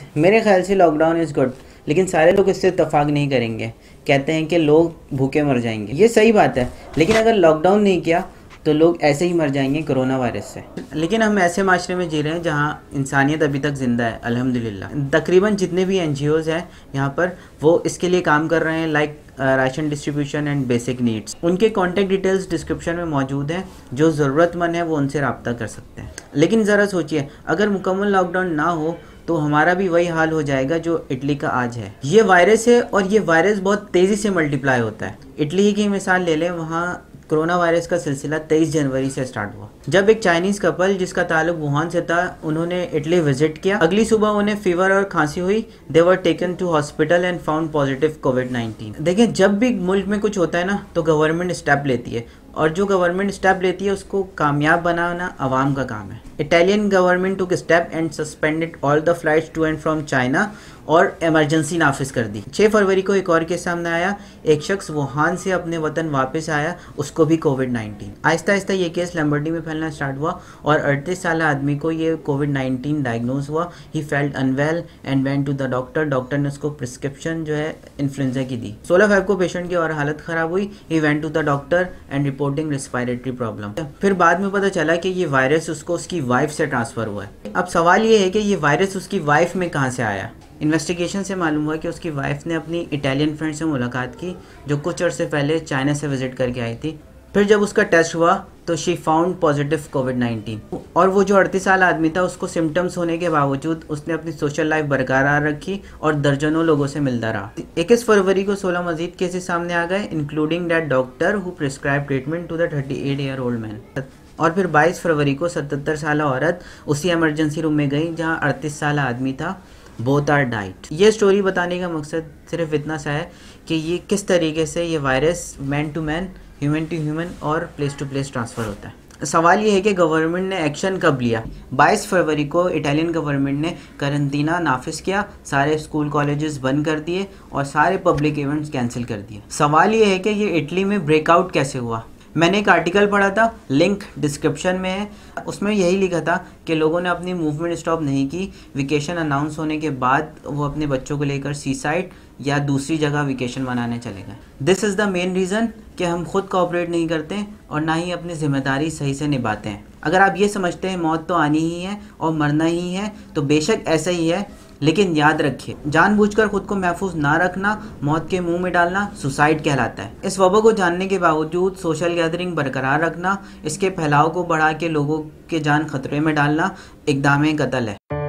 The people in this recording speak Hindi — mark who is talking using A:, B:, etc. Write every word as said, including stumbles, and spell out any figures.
A: मेरे ख्याल से लॉकडाउन इज़ गुड, लेकिन सारे लोग इससे इत्तेफाक नहीं करेंगे। कहते हैं कि लोग भूखे मर जाएंगे, ये सही बात है, लेकिन अगर लॉकडाउन नहीं किया तो लोग ऐसे ही मर जाएंगे कोरोना वायरस से। लेकिन हम ऐसे माशरे में जी रहे हैं जहाँ इंसानियत अभी तक ज़िंदा है, अल्हम्दुलिल्लाह। तकरीबन जितने भी एन जी ओज़ हैं यहाँ पर, वो इसके लिए काम कर रहे हैं, like ration distribution and basic needs. उनके कॉन्टैक्ट डिटेल्स डिस्क्रिप्शन में मौजूद हैं, जो ज़रूरतमंद है वो उनसे रब्ता कर सकते हैं। लेकिन ज़रा सोचिए, अगर मुकम्मल लॉकडाउन ना हो तो हमारा भी वही हाल हो जाएगा जो इटली का आज है। ये वायरस है और ये वायरस बहुत तेज़ी से मल्टीप्लाई होता है। इटली की मिसाल ले लें, वहाँ कोरोना वायरस का सिलसिला तेईस जनवरी से स्टार्ट हुआ, जब एक चाइनीज़ कपल जिसका ताल्लुक वुहान से था, उन्होंने इटली विजिट किया। अगली सुबह उन्हें फीवर और खांसी हुई। They were taken to hospital and found positive Covid nineteen. देखिए, जब भी मुल्क में कुछ होता है ना, तो गवर्नमेंट स्टेप लेती है, और जो गवर्नमेंट स्टेप लेती है उसको कामयाब बनाना आवाम का काम है। Italian government took step and suspended all the flights to and from China और इमरजेंसी नाफिज कर दी। छह फरवरी को एक और केस सामने आया, एक शख्स वुहान से अपने वतन वापस आया, उसको भी कोविड नाइन्टीन। आहिस्ता आहिस्ता ये केस लैम्बर्टी में फैलना स्टार्ट हुआ और अड़तीस साल आदमी को ये कोविड नाइन्टीन डायग्नोज हुआ। He felt unwell and went to the doctor. Doctor ने उसको प्रिस्क्रिप्शन जो है इन्फ्लुएंजा की दी। सोलह फेब को पेशेंट की और हालत ख़राब हुई। He went to the doctor and reporting respiratory problem. फिर बाद में पता चला कि ये वायरस उसको उसकी वाइफ से ट्रांसफ़र हुआ है। अब सवाल ये है कि ये वायरस उसकी वाइफ में कहाँ से आया। इन्वेस्टिगेशन से मालूम हुआ कि उसकी वाइफ ने अपनी इटालियन फ्रेंड से मुलाकात की, जो कुछ अर्से पहले चाइना से विजिट करके आई थी। फिर जब उसका टेस्ट हुआ तो she found positive Covid nineteen. और वो जो अड़तीस साल आदमी था, उसको सिम्टम्स होने के बावजूद उसने अपनी सोशल लाइफ बरकरार रखी और दर्जनों लोगों से मिलता रहा। इक्कीस फरवरी को सोलह मजीद केसेस सामने आ गए, including that doctor who prescribe treatment to the thirty eight year old man. और फिर बाईस फरवरी को सतहत्तर साल औरत उसी इमरजेंसी रूम में गई जहाँ अड़तीस साल आदमी था। Both are died. ये स्टोरी बताने का मकसद सिर्फ इतना सा है कि ये किस तरीके से ये virus man to man, human to human और प्लेस टू प्लेस ट्रांसफ़र होता है। सवाल ये है कि गवर्नमेंट ने एक्शन कब लिया। बाईस फरवरी को इटालियन गवर्नमेंट ने करंतना नाफिज किया, सारे स्कूल कॉलेजेस बंद कर दिए और सारे पब्लिक इवेंट्स कैंसिल कर दिए। सवाल ये है कि ये इटली में ब्रेकआउट कैसे हुआ। मैंने एक आर्टिकल पढ़ा था, लिंक डिस्क्रिप्शन में है। उसमें यही लिखा था कि लोगों ने अपनी मूवमेंट स्टॉप नहीं की। वेकेशन अनाउंस होने के बाद वो अपने बच्चों को लेकर सी साइड या दूसरी जगह वेकेशन मनाने चले गए। This is the main reason कि हम खुद कोऑपरेट नहीं करते और ना ही अपनी जिम्मेदारी सही से निभाते हैं। अगर आप ये समझते हैं मौत तो आनी ही है और मरना ही है, तो बेशक ऐसा ही है, लेकिन याद रखिए, जानबूझकर खुद को महफूज ना रखना, मौत के मुंह में डालना सुसाइड कहलाता है। इस वबा को जानने के बावजूद सोशल गैदरिंग बरकरार रखना, इसके फैलाव को बढ़ा के लोगों के जान खतरे में डालना इक़दाम-ए-कत्ल है।